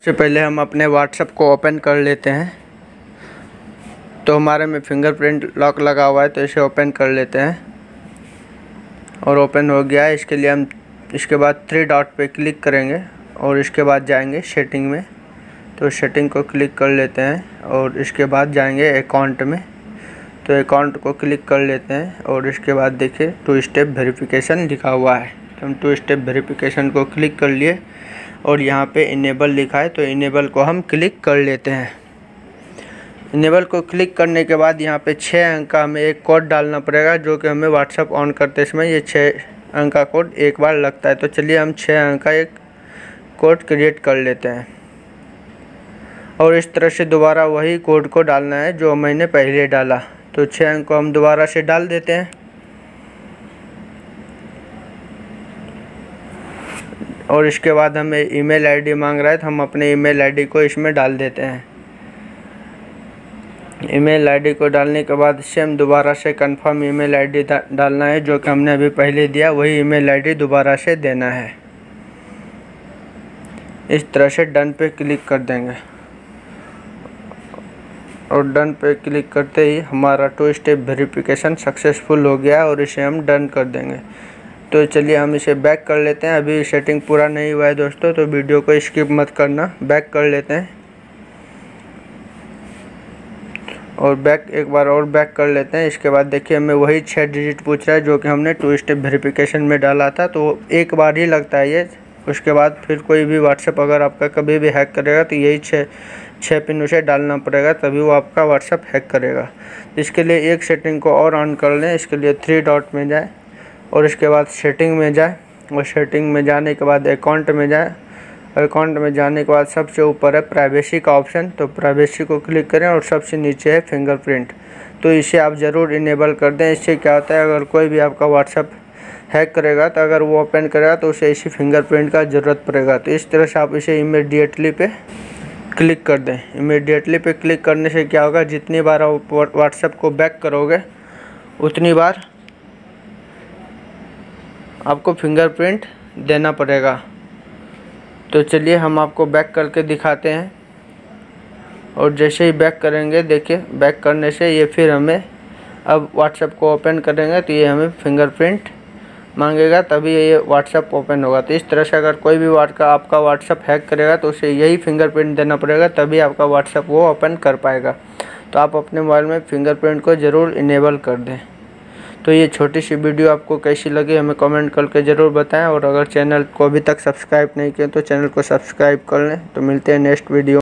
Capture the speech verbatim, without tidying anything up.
सबसे पहले हम अपने व्हाट्सएप को ओपन कर लेते हैं। तो हमारे में फिंगरप्रिंट लॉक लगा हुआ है, तो इसे ओपन कर लेते हैं और ओपन हो गया है। इसके लिए हम इसके बाद थ्री डॉट पे क्लिक करेंगे और इसके बाद जाएंगे सेटिंग में। तो सेटिंग को क्लिक कर लेते हैं और इसके बाद जाएंगे अकाउंट में। तो अकाउंट को क्लिक कर लेते हैं और इसके बाद देखिए टू स्टेप वेरिफिकेशन लिखा हुआ है। तो हम टू स्टेप वेरिफिकेशन को क्लिक कर लिए और यहाँ पे इनेबल लिखा है, तो इनेबल को हम क्लिक कर लेते हैं। इनेबल को क्लिक करने के बाद यहाँ पे छः अंक का हमें एक कोड डालना पड़ेगा, जो कि हमें व्हाट्सएप ऑन करते समय ये छः अंक का कोड एक बार लगता है। तो चलिए हम छः अंक का एक कोड क्रिएट कर लेते हैं और इस तरह से दोबारा वही कोड को डालना है जो मैंने पहले डाला। तो छः अंक को हम दोबारा से डाल देते हैं और इसके बाद हमें ईमेल आईडी मांग रहा है, तो हम अपने ईमेल आईडी को इसमें डाल देते हैं। ईमेल आईडी को डालने के बाद सेम दोबारा से कंफर्म ईमेल आईडी डालना है, जो कि हमने अभी पहले दिया वही ईमेल आईडी दोबारा से देना है। इस तरह से डन पे क्लिक कर देंगे और डन पे क्लिक करते ही हमारा टू स्टेप वेरिफिकेशन सक्सेसफुल हो गया और इसे हम डन कर देंगे। तो चलिए हम इसे बैक कर लेते हैं। अभी सेटिंग पूरा नहीं हुआ है दोस्तों, तो वीडियो को स्किप मत करना, बैक कर लेते हैं और बैक एक बार और बैक कर लेते हैं। इसके बाद देखिए हमें वही छः डिजिट पूछ रहा है जो कि हमने टू स्टेप वेरिफिकेशन में डाला था। तो एक बार ही लगता है ये, उसके बाद फिर कोई भी व्हाट्सएप अगर आपका कभी भी हैक करेगा तो यही छः छः पिन उसे डालना पड़ेगा, तभी वो आपका व्हाट्सएप हैक करेगा। इसके लिए एक सेटिंग को और ऑन कर लें। इसके लिए थ्री डॉट में जाए और इसके बाद सेटिंग में जाए और सेटिंग में जाने के बाद अकाउंट में जाए। अकाउंट में जाने के बाद सबसे ऊपर है प्राइवेसी का ऑप्शन, तो प्राइवेसी को क्लिक करें और सबसे नीचे है फिंगरप्रिंट। तो इसे आप ज़रूर इनेबल कर दें। इससे क्या होता है, अगर कोई भी आपका व्हाट्सएप हैक करेगा तो अगर वो ओपन करेगा तो उसे इसी फिंगरप्रिंट का ज़रूरत पड़ेगा। तो इस तरह से आप इसे इमीडिएटली पे क्लिक कर दें। इमीडिएटली पे क्लिक करने से क्या होगा, जितनी बार आप व्हाट्सएप को बैक करोगे उतनी बार आपको फिंगरप्रिंट देना पड़ेगा। तो चलिए हम आपको बैक करके दिखाते हैं और जैसे ही बैक करेंगे देखिए बैक करने से ये फिर हमें अब व्हाट्सएप को ओपन करेंगे तो ये हमें फिंगरप्रिंट मांगेगा, तभी ये व्हाट्सएप ओपन होगा। तो इस तरह से अगर कोई भी वाट का आपका व्हाट्सएप हैक करेगा तो उसे यही फिंगरप्रिंट देना पड़ेगा, तभी आपका व्हाट्सएप वो ओपन कर पाएगा। तो आप अपने मोबाइल में फिंगरप्रिंट को ज़रूर इनेबल कर दें। तो ये छोटी सी वीडियो आपको कैसी लगी हमें कमेंट करके ज़रूर बताएं और अगर चैनल को अभी तक सब्सक्राइब नहीं किया तो चैनल को सब्सक्राइब कर लें। तो मिलते हैं नेक्स्ट वीडियो।